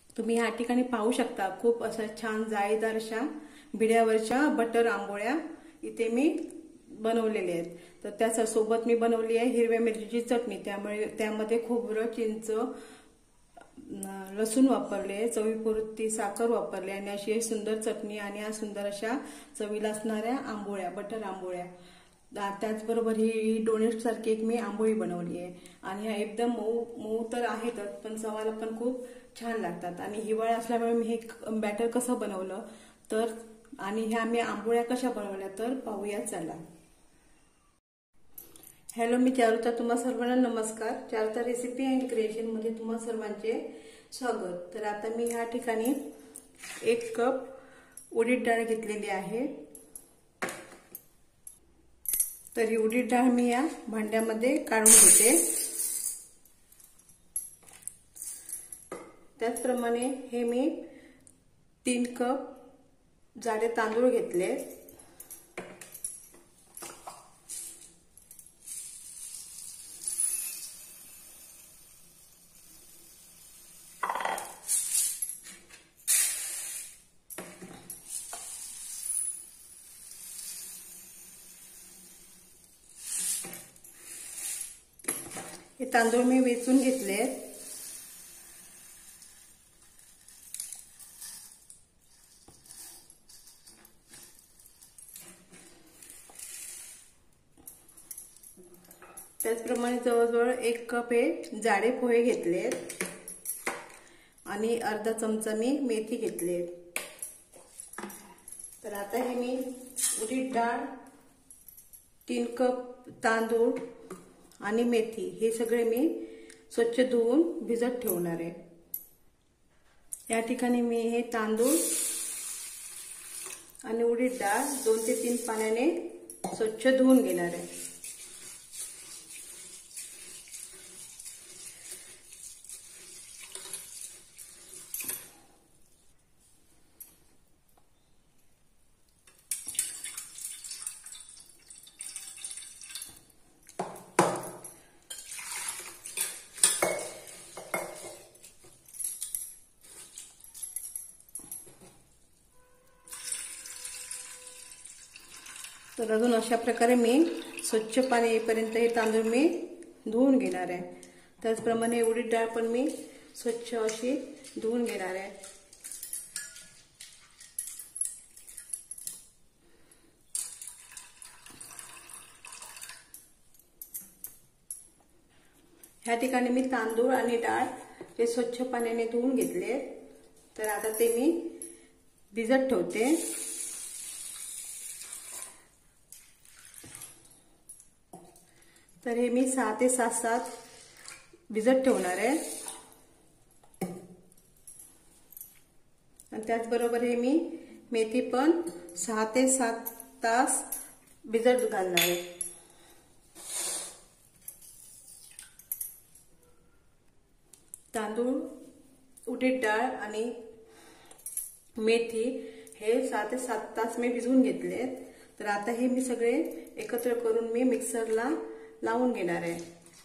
तुम्ही या ठिकाणी पाहू शकता, खूप अशा छान जाळीदार अशा भिड्यावरच्या बटर आंबोळ्या इथे मी बनवलेल्या आहेत। तर त्याच्या सोबत मी बनवली आहे हिरव्या मिरचीची चटणी। त्यामुळे त्यामध्ये खोबरं, चिंच, लसूण वापरले, चवीपुरती साखर वापरली आणि अशी सुंदर चटणी आणि या सुंदर अशा चवीला असणाऱ्या आंबोळ्या, बटर आंबोळ्या। त्याचबरोबर ही डोनेट सारखी एक मी आंबोळी बनवली आहे आणि ह्या एकदम मऊ मऊ तर आहेतच, पण चवाला पण खूप छान लागतात। आणि हिवाळा असल्यामुळे मी हे बॅटर कसं बनवलं तर आणि ह्या मी आंबोळ्या कशा बनवल्या तर पाहूया चला। हॅलो, मी चारुता, तुम्हा सर्वांना नमस्कार। चारुता रेसिपी अँड क्रिएशन मध्ये तुम्हा सर्वांचे स्वागत। तर आता मी ह्या ठिकाणी 1 कप उडीद डाळ घेतलेली आहे। तर ही उडीद डाळ मी या भांड्यामध्ये काढून घेते। त्याचप्रमाणे हे मी 3 कप जाडे तांदूळ घेतले। हे तांदूळ मी वेचून घेतले। त्याचप्रमाणे जवळजवळ 1 कप हे जाडे पोहे घेतले आणि अर्धा चमचा मी मेथी घेतली। तर आता हे मी उडीद डाळ, 3 कप तांदूळ आणि मेथी हे सगळे मी स्वच्छ धुवून भिजत ठेवणार आहे। या ठिकाणी मी हे तांदूळ आणि उडीद डाळ 2 ते 3 पाण्याने स्वच्छ धुवून घेणार आहे। तर अजून अशा प्रकारे मी स्वच्छ पाणी येईपर्यंत हे तांदूळ मी धुवून घेणार आहे। त्याचप्रमाणे उडीद डाळ पण मी स्वच्छ अशी धुवून घेणार आहे। ह्या ठिकाणी मी तांदूळ आणि डाळ हे स्वच्छ पाण्याने धुवून घेतले। तर आता ते मी भिजत ठेवते। तर हे मी 6 ते 7 तास भिजत ठेवणार आहे आणि त्याचबरोबर हे मी मेथी पण 6 ते 7 तास भिजत घालणार आहे। तांदूळ, उडीद डाळ आणि मेथी हे 6 ते 7 तास मी भिजवून घेतले। तर आता हे मी सगळे एकत्र करून मी मिक्सरला लावून घेणार आहे।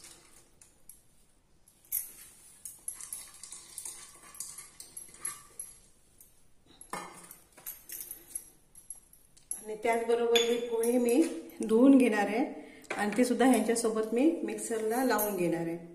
आणि त्याचबरोबर हे पोहे मी धुवून घेणार आहे आणि ते सुद्धा ह्यांच्या सोबत मी मिक्सरला लावून घेणार आहे।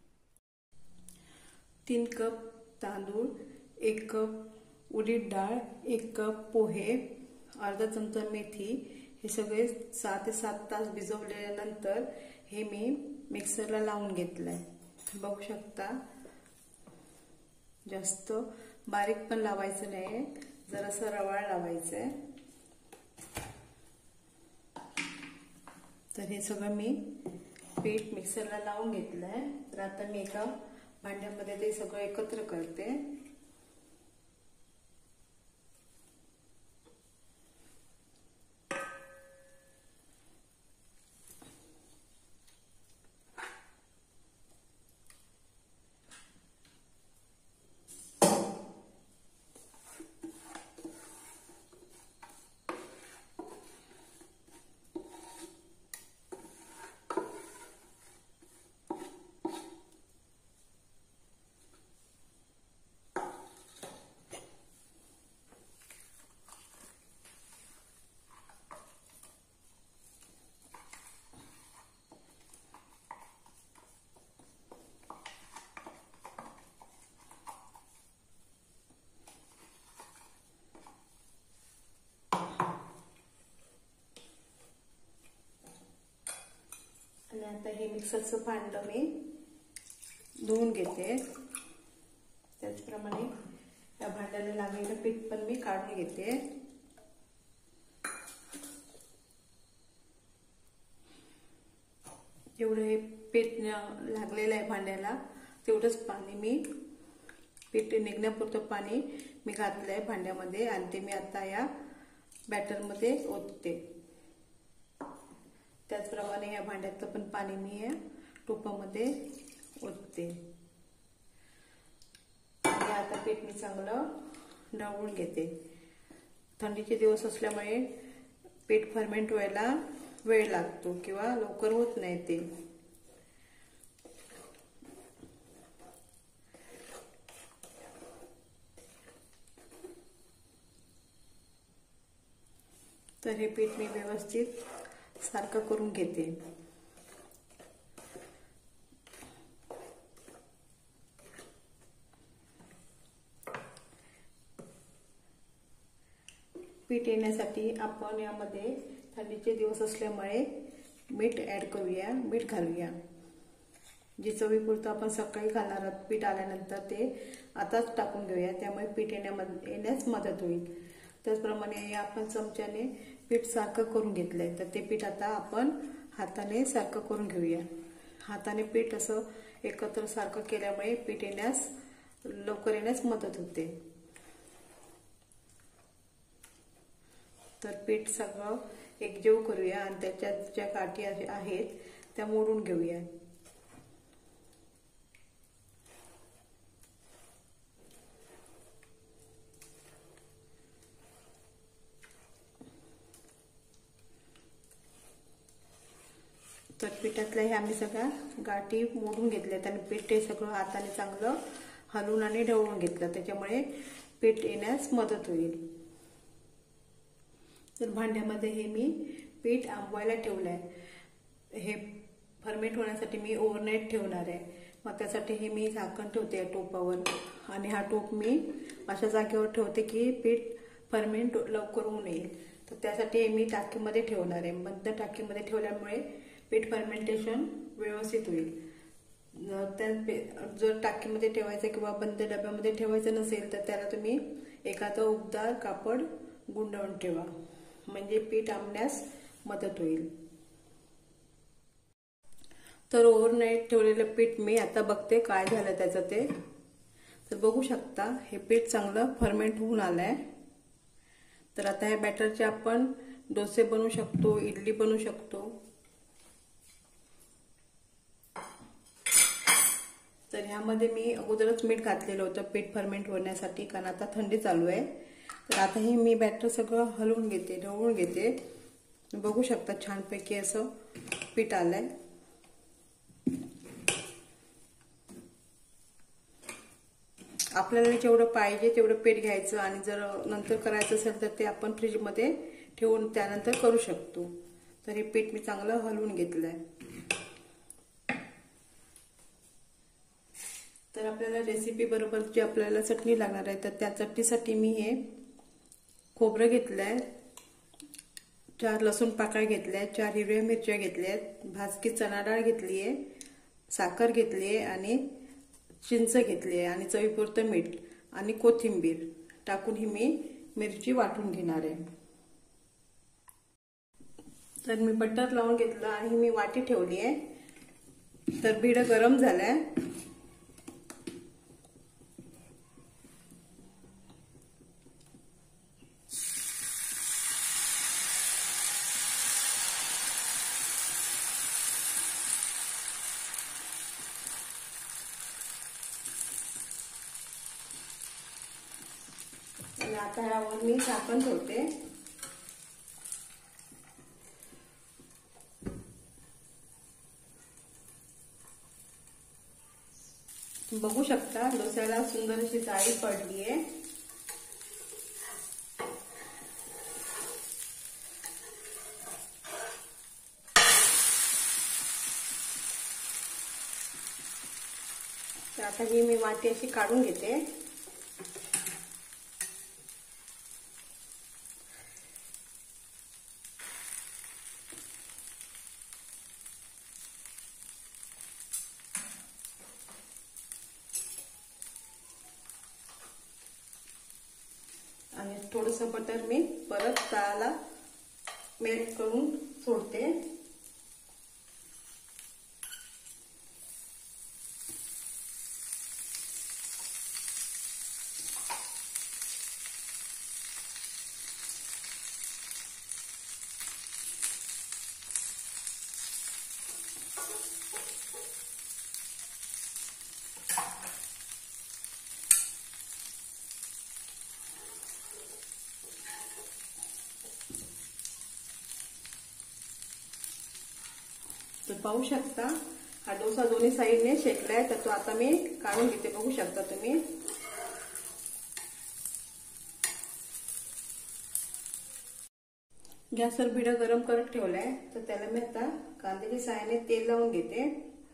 3 कप तांदूळ, 1 कप उडीद डाळ, 1 कप पोहे, अर्धा चमचा मेथी हे सगळे 6 ते 7 तास भिजवल्यानंतर हे मी मिक्सरला लावून घेतलंय। बघू शकता, जास्त बारीक पण लावायचं नाही, जरासं रवाळ लावायचंय। तर हे सगळं मी पीठ मिक्सरला लावून घेतलंय। तर आता मी एका भांड्यामध्ये ते सगळं एकत्र करते। आता हे मिक्सरचं भांडं मी धुवून घेते. त्याचप्रमाणे या भांड्याला लागलेलं पीठ पण मी काढून घेते. जेवढं हे पीठ लागलेलं आहे भांड्याला तेवढंच पाणी मी पीठ निघण्यापुरतं पाणी मी घातलं आहे भांड्यामध्ये आणि ते मी आता या बॅटरमध्ये ओतते. त्याचप्रमाणे या भांड्यातलं पण पाणी मी या टोपामध्ये ओतते. आणि आता पीठ मी चांगलं ढवळून घेते. थंडीचे दिवस असल्यामुळे पीठ फर्मेंट व्हायला वेळ लागतो किंवा लवकर होत नाही ते. तर हे पीठ मी व्यवस्थित सारखं करून घेते. पीठ येण्यासाठी आपण यामध्ये थंडीचे दिवस असल्यामुळे मीठ ऍड करूया, मीठ घालूया. जे चवीपुरतं आपण सकाळी घालणार आहोत पीठ आल्यानंतर ते आताच टाकून घेऊया, त्यामुळे पीठ येण्यास मदत होईल. त्याचप्रमाणे आपण चमच्याने पीठ सारखं करून घेतलंय, तर ते पीठ आता आपण हाताने सारखं करून घेऊया. हाताने पीठ असं एकत्र सारखं केल्यामुळे पीठ लवकर येण्यास मदत होते. तर पीठ सगळं एकजीव करूया आणि त्याच्यात ज्या गाठी आहेत त्या मोडून घेऊया. तर पिठातल्या ह्या आम्ही सगळ्या गाठी मोडून घेतल्यात आणि पीठ ते सगळं हाताने चांगलं हलवून आणि ढवळून घेतलं, त्याच्यामुळे पीठ येण्यास मदत होईल. तर भांड्यामध्ये हे मी पीठ आंबवायला ठेवलं आहे. हे फर्मेंट होण्यासाठी मी ओव्हरनाईट ठेवणार आहे. मग त्यासाठी हे मी झाकण ठेवते या टोपावर आणि हा टोप मी अशा जागेवर ठेवते की पीठ फर्मेंट लवकर होऊ नये. तर त्यासाठी हे मी टाकीमध्ये ठेवणार आहे. बंद टाकीमध्ये ठेवल्यामुळे पीठ फर्मेंटेशन व्यवस्थित होईल. जर टाकीमध्ये ठेवायचं किंवा बंद डब्यामध्ये ठेवायचं नसेल तर त्याला तुम्ही एखादं उबदार कापड गुंडाळून ठेवा, म्हणजे पीठ आंबण्यास मदत होईल. तर ओव्हरनाईट ठेवलेलं पीठ मी आता बघते काय झालं त्याचं ते. तर बघू शकता हे पीठ चांगलं फर्मेंट होऊन आलंय. तर आता ह्या बॅटरचे आपण डोसे बनवू शकतो, इडली बनवू शकतो. तर ह्यामध्ये मी अगोदरच मीठ घातलेलं होतं पीठ फर्मेंट होण्यासाठी, कारण आता थंडी चालू आहे. तर आता हे मी बॅटर सगळं हलवून घेते, ढवळून घेते. बघू शकता छानपैकी असं पीठ आलंय. आपल्याला जेवढं पाहिजे तेवढं पीठ घ्यायचं आणि जर नंतर करायचं असेल तर ते आपण फ्रीजमध्ये ठेवून त्यानंतर करू शकतो. तर हे पीठ मी चांगलं हलवून घेतलंय. तर आपल्याला रेसिपी बरोबर जी आपल्याला चटणी लागणार आहे, तर त्या चटणीसाठी मी हे खोबरं घेतलंय, 4 लसूण पाकळ्या घेतल्या, 4 हिरव्या मिरच्या घेतल्यात, भाजकी चणा डाळ घेतली आहे, साखर घेतली आहे आणि चिंच घेतली आहे आणि चवीपुरतं मीठ आणि कोथिंबीर टाकून ही मी मिरची वाटून घेणार आहे. तर मी बटर लावून घेतलं आणि मी वाटी ठेवली आहे. तर भिड गरम झालाय. आणि आता ह्यावर मी झाकण ठेवते. बघू शकता डोस्याला सुंदर अशी जाळी पडली आहे. तर आता ही मी वाटी अशी काढून घेते. थोडंसं बटर मी परत तळाला मेल्ट करून सोडते. तर पाहू शकता हा डोसा दोन्ही साईडने शेकलाय. तर तो आता मी काढून घेते. बघू शकता तुम्ही. गॅसवर बिडा गरम करत ठेवलाय. तर त्याला मी आता कांद्याच्या साहाय्याने तेल लावून घेते.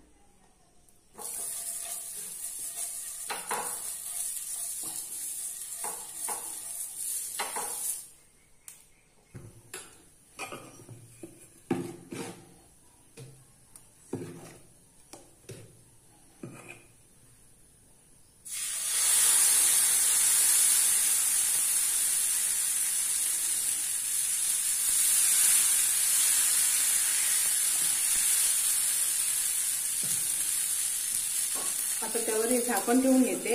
आता त्यावर हे झाकण ठेवून घेते.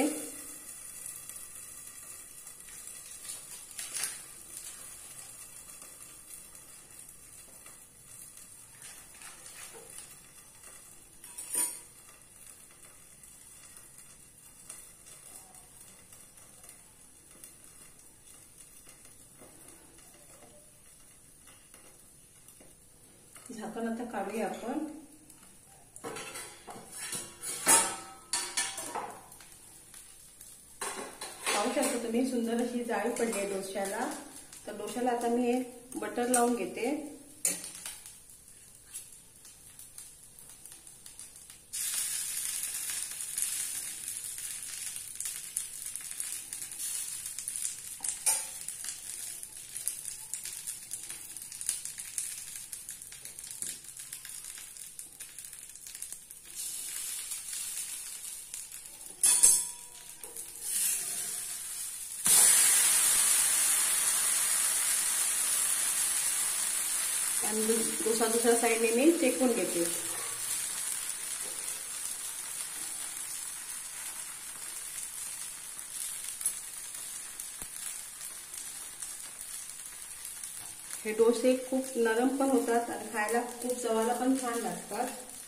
झाकण आता काढूया आपण. पाहू शकता तुम्ही सुंदर अशी जाळी पडली आहे डोश्याला. तर डोश्याला आता मी बटर लावून घेते. आणि डोसा दुसऱ्या साईडने मी चेकून घेते. हे डोसे खूप नरम पण होतात आणि खायला खूप चवाला पण छान लागतात.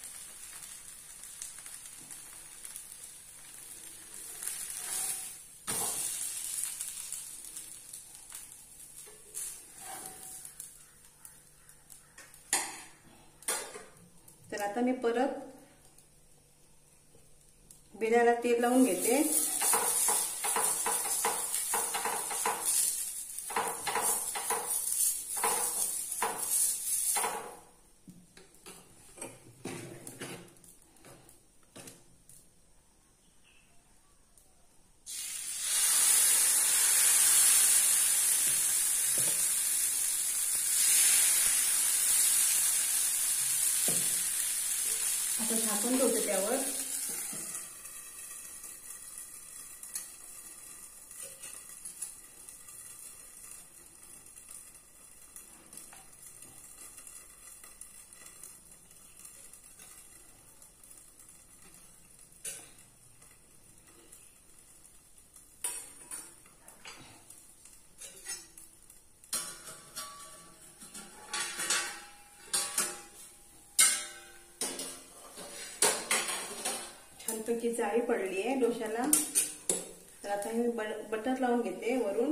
तर आता मी परत बिड्याला तेल लावून घेते. आता झाकून ठेवते त्यावर. छानपैकी जाळी पडली आहे डोश्याला. तर आता मी बटर लावून घेते वरून.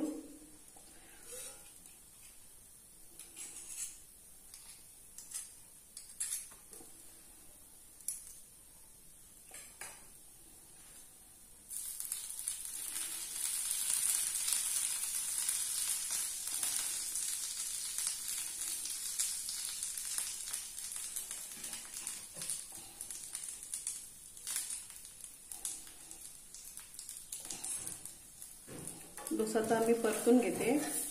डोसा आता मी परतून घेते.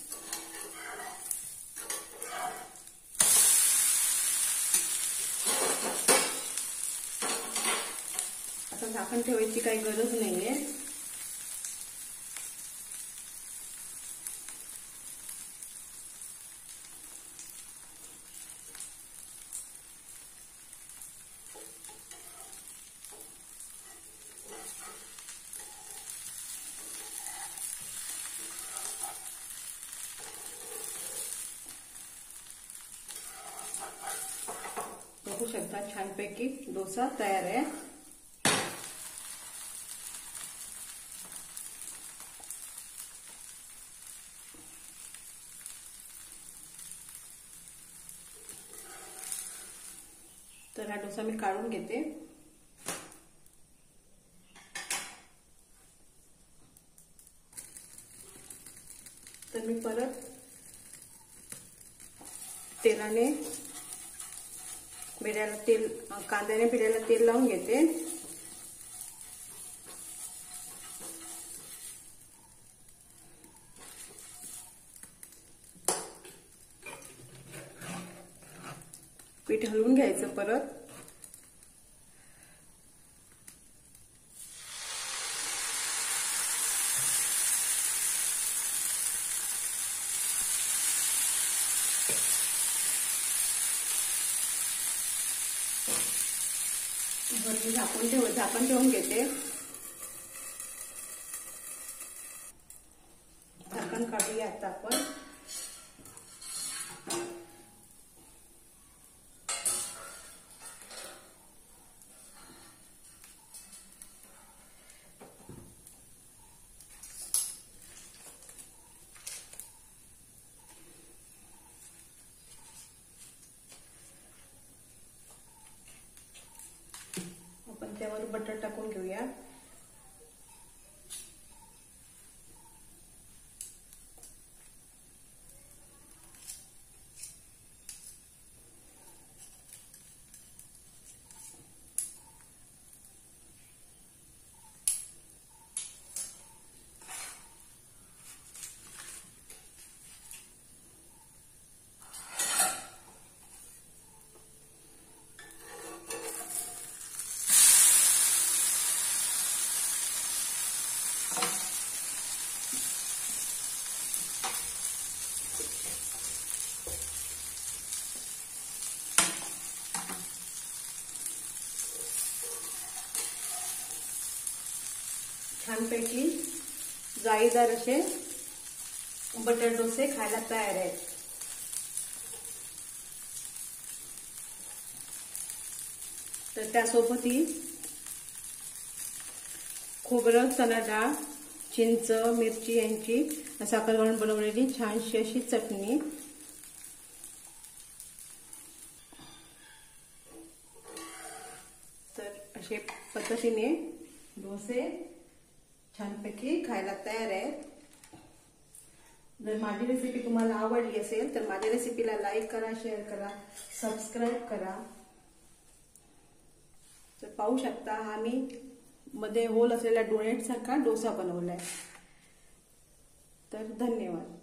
आता झाकण ठेवायची काही गरज नाहीये. बघू शकता छानपैकी डोसा तयार आहे। तर हा डोसा मी काढून घेते। तर मी परत तेलाने बिड्याला तेल, कांद्याने बिड्याला तेल लावून घेते। पीठ हलवून घ्यायचं परत। वरती झाकण ठेवून घेते। झाकण काढूया आता आपण। आपण त्यावर बटर टाकून घेऊया। छानपैकी जाळीदार असे बटर डोसे खायला तयार आहेत। तर त्यासोबत ही खोबरं, चणा डाळ, चिंच, मिरची यांची साखर घालून बनवलेली छानशी अशी चटणी। तर अशा पद्धतीने डोसे छानपैकी खायला तयार आहेत। जर माझी रेसिपी तुम्हाला आवडली असेल तर माझ्या रेसिपीला लाईक करा, शेअर करा, सबस्क्राईब करा। तर पाहू शकता हा मी मध्ये होल असलेला डोनेट सारखा डोसा बनवलाय। तर धन्यवाद।